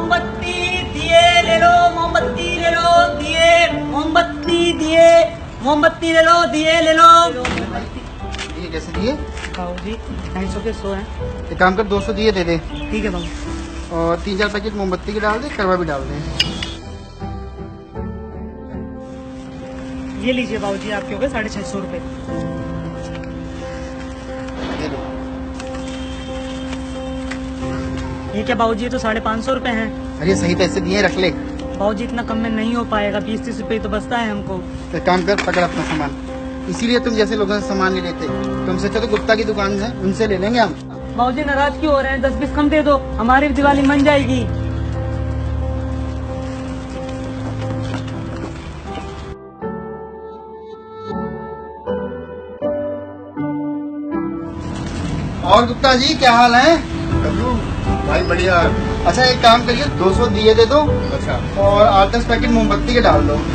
मोमबत्ती दिए ले लो, मोमबत्ती ले लो, दिए मोमबत्ती दिए, मोमबत्ती ले लो, दिए ले लो। ये कैसे दिए? बाबूजी 250 के 100 है। एक काम कर 200 दिए दे दे, ठीक है बाबू। और 3-4 पैकेट मोमबत्ती के डाल दे, करवा भी डाल दे। ये लीजिए बाबूजी, आपके हो गए 650 रुपए। ये लो। ये क्या बाबूजी, ये तो 550 रुपए हैं। अरे सही पैसे दिए, रख ले। बाबूजी इतना कम में नहीं हो पाएगा, 20-30 रुपए तो बचता है हमको। तो काम कर, पकड़ अपना सामान। इसीलिए तुम जैसे लोगों से सामान नहीं लेते। तुमसे अच्छा तो गुप्ता की दुकान है, उनसे ले लेंगे हम। बाबूजी नाराज क्यों हो रहे हैं? 10-20 कम दे दो, हमारी भी दिवाली मन जाएगी। और गुप्ता जी क्या हाल है? भाई बढ़िया। अच्छा एक काम करिए, 200 दिए दे दो। अच्छा, और 8-10 पैकेट मोमबत्ती के डाल दो।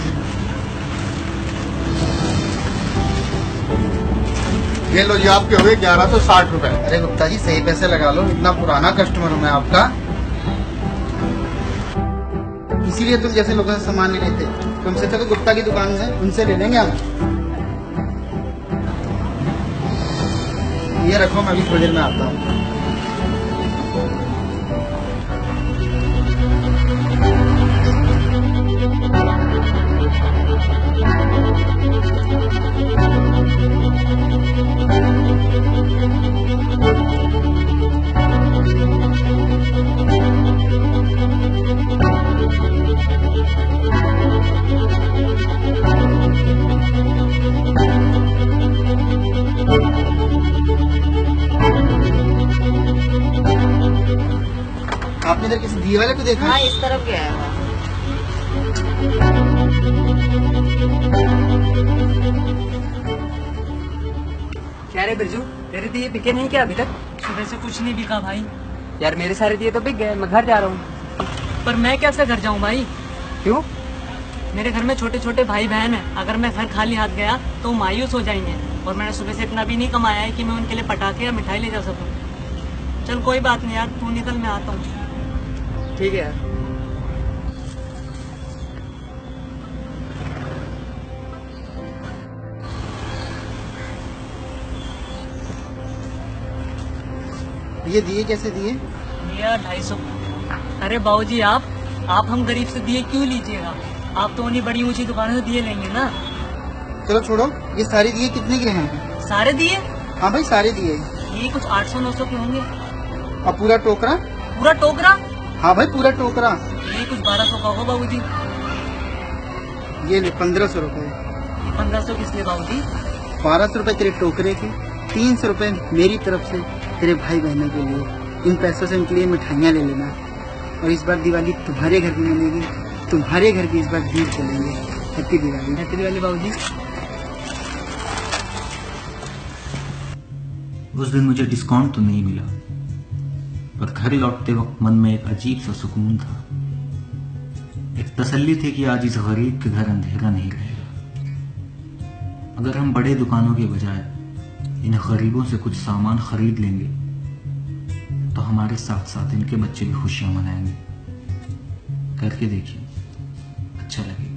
ये लो जी, आपके हुए 1160 रुपए। अरे गुप्ता जी सही पैसे लगा लो, इतना पुराना कस्टमर हूँ मैं आपका। इसीलिए तुम जैसे लोगों से सामान नहीं लेते। तुमसे अच्छा तो गुप्ता की दुकान है, उनसे ले लेंगे हम। ये रखो, मैं अभी थोड़ी देर में आता हूँ। आपने इधर किसी दिए वाले को देखा? हाँ, इस तरफ गया है। क्या रे बिरजू, तेरे दिए बिके नहीं क्या अभी तक? सुबह से कुछ नहीं बिका भाई। यार मेरे सारे दिए तो बिक गए, मैं घर जा रहा हूँ। पर मैं कैसे घर जाऊँ भाई? क्यों? मेरे घर में छोटे छोटे भाई बहन हैं। अगर मैं घर खाली हाथ गया तो वो मायूस हो जाएंगे। और मैंने सुबह से इतना भी नहीं कमाया है कि मैं उनके लिए पटाखे या मिठाई ले जा सकूं। चल कोई बात नहीं यार, तू निकल, मैं आता हूँ। ठीक है यार। ये दिए कैसे दिए? भैया 250। अरे बाबूजी आप हम गरीब से दिए क्यों लीजिएगा? आप तो उन्हीं बड़ी ऊंची दुकानों से दिए लेंगे ना। चलो छोड़ो, ये सारे दिए कितने के हैं? सारे दिए? हाँ भाई सारे दिए। ये कुछ 800-900 के होंगे। और पूरा टोकरा? पूरा टोकरा? हाँ भाई पूरा टोकरा। ये कुछ 1200 का होगा बाबूजी। ये ले 1500 रुपए। 1500 किस लिए बाबूजी? 1200 रुपए तेरे टोकरे के, 300 रुपए मेरी तरफ से तेरे भाई बहनों के लिए। इन पैसों से उनके लिए मिठाइयाँ ले लेना। और इस बार दिवाली तुम्हारे घर भी मनेगी, तुम्हारे घर भी इस बार दीप जलेंगे। हैप्पी दिवाली। हैप्पी दिवाली बाबूजी। उस दिन मुझे डिस्काउंट तो नहीं मिला, पर घर लौटते वक्त मन में एक अजीब सा सुकून था। एक तसल्ली थी कि आज इस गरीब के घर अंधेरा नहीं रहेगा। अगर हम बड़े दुकानों के बजाय इन गरीबों से कुछ सामान खरीद लेंगे तो हमारे साथ साथ इनके बच्चे भी खुशियां मनाएंगे। करके देखिए, अच्छा लगेगा।